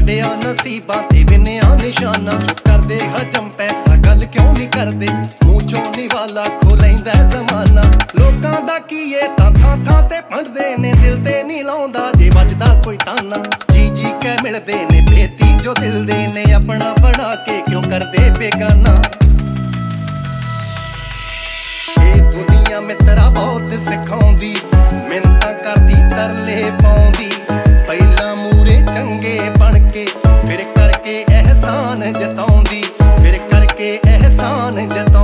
छड़िया नसीबां ते विनिया निशाना जो करदे हजम पैसा गल क्यों नहीं करदे मूंह चों निवाला खो लैंदा जमाना लोकां दा की ये तां थां ते भंडदे ने दिल ते नहीं लाउंदा जे वजदा कोई ताना जी कै मिलदे ने बेती जो दिल दे ने अपना बना के क्यों करदे बेगाना ये दुनिया मित्रा बहुत सिखाउंदी मिन्नतां करदी तरले पाउंदी पहला मूरे चंगे बन के फिर करके एहसान जताउंदी फिर करके एहसान जता